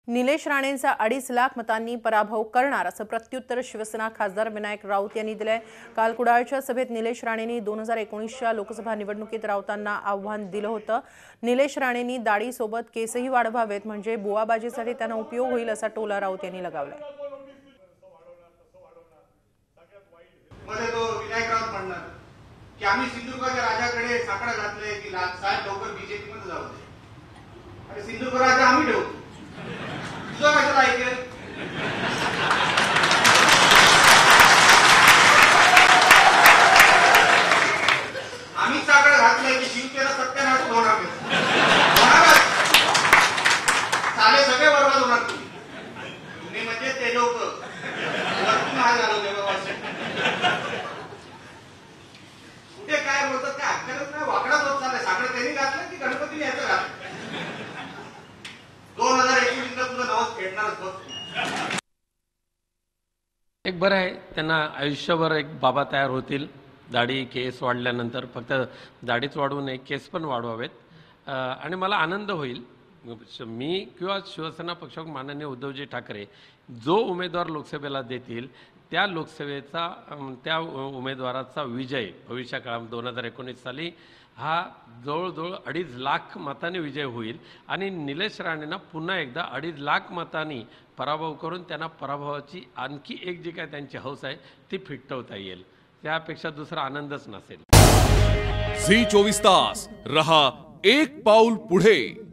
निलेश राणेंचा 2.5 लाख मतांनी पराभव करणार असं प्रत्युत्तर शिवसेना खासदार विनायक राऊत यांनी दिले। काल कुडाळच्या सभेत निलेश राणेंनी 2019च्या लोकसभा निवडणुकीत राऊतांना आव्हान दिलं होतं। निलेश राणेंनी दाढीसोबत केसही वाढवावेत म्हणजे बुवाबाजीसाठी त्यांना उपयोग होईल असा टोला राऊत यांनी लगावलाय। मध्ये तो विनायक राऊत म्हणणार की आम्ही सिंधुदुर्गाच्या राजाकडे साकडा घातले की साहेब लवकर बीजेपी मध्ये जाऊ दे। अरे सिंधुदुर्ग राजा आम्ही ठेवतो, तुझं कशाला ऐकेल? आम्ही साकडा घातले की शिवसेना सत्यानाश होणार साले सगळे बरोबर होणार। तुम्ही म्हणजे ते लोक वरतून हात घालवले कुठे काय बोलतात काय अक्कलच नाही, वाकडाच होत चाललाय। साकडं त्यांनी घातलं की गणपतीने याचं घातलं। 2019 ला तुझं नाव फेडणारच बघ। एक बरं आहे, त्यांना आयुष्यभर एक बाबा तयार होतील। दाढी केस वाढल्यानंतर फक्त दाढीच वाढवू नये, केस पण वाढवावेत आणि मला आनंद होईल मी किंवा शिवसेना पक्ष माननीय उद्धवजी ठाकरे जो उमेदवार लोकसभेला देतील त्या लोकसभेचा त्या उमेदवाराचा विजय भविष्य काळात 2019 साली हा जवळजवळ 2.5 लाख मतांनी विजय होईल आणि निलेश राणेंना पुन्हा एकदा 2.5 लाख मतांनी पराभव करून त्यांना पराभवाची आणखी एक जी काय त्यांची हौस आहे ती फिटवता येईल। त्यापेक्षा दुसरा आनंदच नसेल। झी 24 तास रहा एक पाऊल पुढे।